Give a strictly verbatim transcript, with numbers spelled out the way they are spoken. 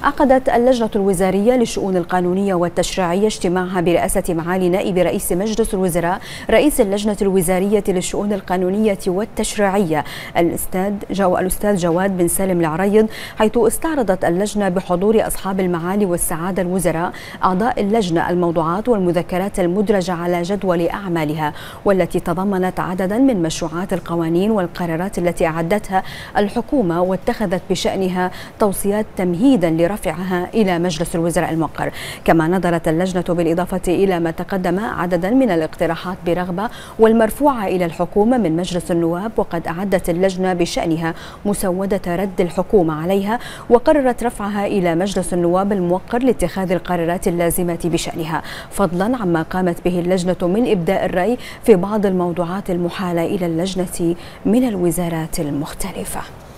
عقدت اللجنة الوزارية للشؤون القانونية والتشريعية اجتماعها برئاسة معالي نائب رئيس مجلس الوزراء رئيس اللجنة الوزارية للشؤون القانونية والتشريعية الأستاذ جو الأستاذ جواد بن سالم العريض، حيث استعرضت اللجنة بحضور أصحاب المعالي والسعادة الوزراء أعضاء اللجنة الموضوعات والمذكرات المدرجة على جدول أعمالها، والتي تضمنت عددا من مشروعات القوانين والقرارات التي أعدتها الحكومة واتخذت بشأنها توصيات تمهيدا لرفعها إلى مجلس الوزراء الموقر. كما نظرت اللجنة بالإضافة إلى ما تقدم عددا من الاقتراحات برغبة والمرفوعة إلى الحكومة من مجلس النواب، وقد أعدت اللجنة بشأنها مسودة رد الحكومة عليها، وقررت رفعها إلى مجلس النواب الموقر لاتخاذ القرارات اللازمة بشأنها، فضلا عما قامت به اللجنة من إبداء الرأي في بعض الموضوعات المحالة إلى اللجنة من الوزارات المختلفة.